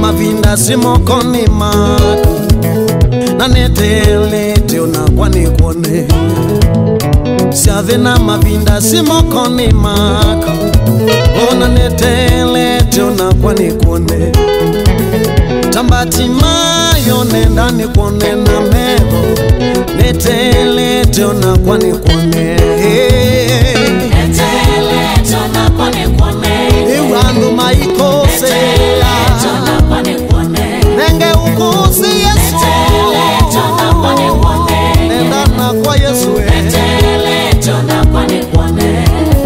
mavinda simokoni mako na netelete unakwa nikuone. Siathina mavinda simokoni mako ona netelete unakwa nikuone. Tambati mayo nenda nikuone na mego netelete unakwa nikuone. Netelete unakwa nikuone. Iwandu maikose Netelete unakwa nikuone. nenge ukusi Yesu. Netelete unakwa nikuone. Nenda na kwa Yesu. Netelete unakwa nikuone.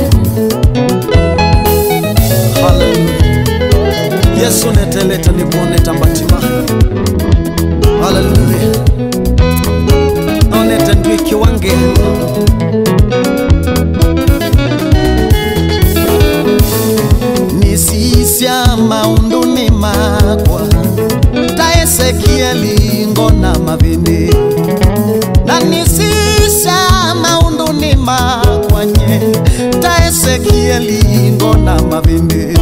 Hallelujah. Yesu netelete nikuone tambatima. Hallelujah. Nonete ndwiki wange nisisya maunduni makwa ta Ezekieli ngona mavindi na nisisya maunduni makwa nye ta Ezekieli ngona mavindi.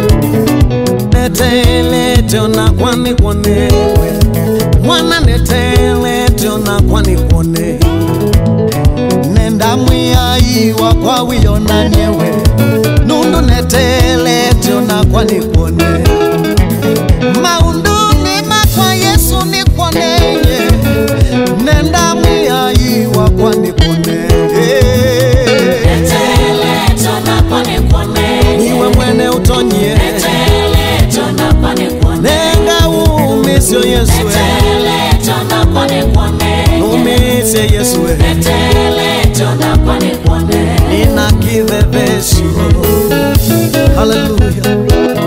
Netelete unakwa nikuonewe mwana netelete unakwa nikuone. Nenda mwiyai wakwa wiyona nyewe nundu netelete unakwa nikuone. Maunduni makwa Yesu nikuoneye nenda mwiyai wakwa nikuone. Netelete unakwa nikuone. Niwe mwene utonyie Netelete unakwa nikuone. nenga umisyo Yesu. Netelete unakwa nikuone. Umisye Yesu. Netelete unakwa nikuone. Nina kivevesho. Hallelujah.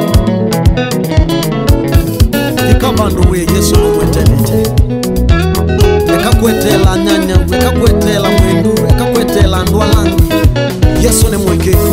Ikabandu we Yesu mwetelete. Ekakwetela nyanya, ekakwetela mwendu, ekakwetela ndwalangu. Yesu ne mwekeku.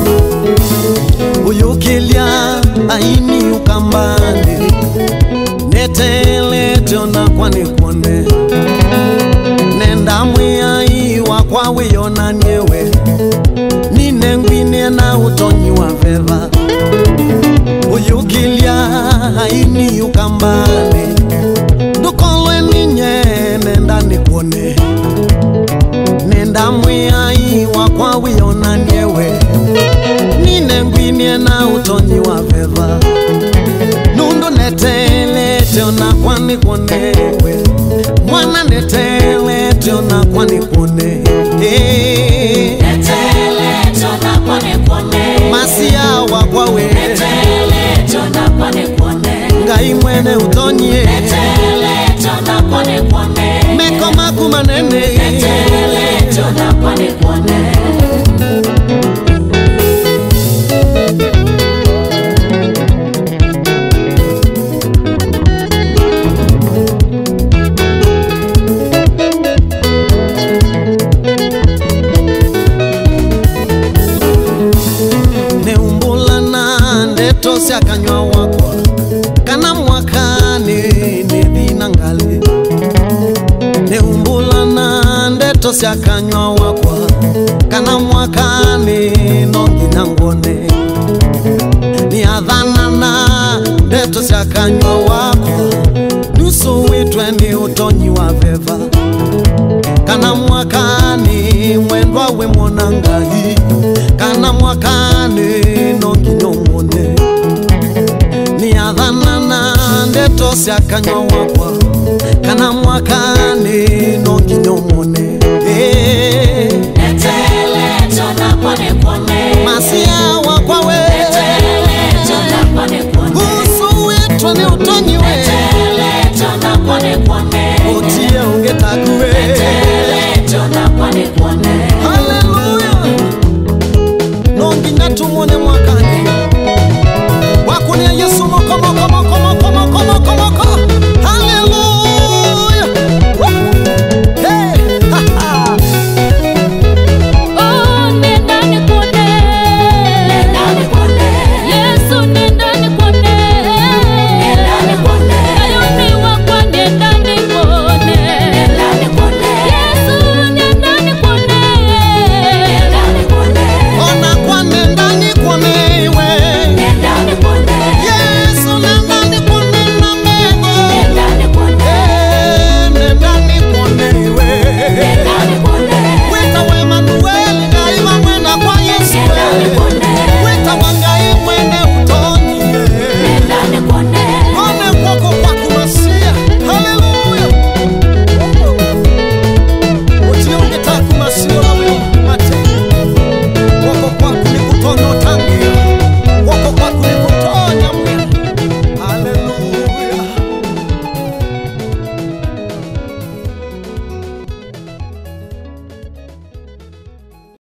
Uyukilia aini ukambani. Netelete unakwa nikuone. Nenda mwiyai wakwa wiyona nyewe nine ngwine na utonyi wa veva. Uyukilia haini ukambani ndukolwe ninye nenda nikuone. Nenda mwiyai wakwa wiyona nyewe nine ngwine na utonyi wa veva. Nundu netelete unakwa nikuonewe mwana netelete unakwa nikuone. Netelete unakwa nikuone. Masia wakwa we Netelete unakwa nikuone. ngai mwene utonyie Netelete unakwa nikuone. meko maku manene. Netelete unakwa nikuone. Sya kanywa wakwa kana mwakani nithina ngali. Neumbulana ndeto sya kanywa wakwa kana mwakani nongina ngone. Ni adhanana ndeto sya kanywa wakwa nusu witwe ni utonyi wa veva. Kana mwakani mwendwa we mwona ngai kana mwakani nongina ngone. Ni adhanana ndeto sya kanywa wakwa kana mwakani nongina ngone. Netelete unakwa nikuone. Masia wakwa we Netelete unakwa nikuone. usu witwe ni utonyi we. Netelete unakwa nikuone. Otie ungetakuwe. Netelete unakwa nikuone. Hallelujah. Nonginya tumone mwaka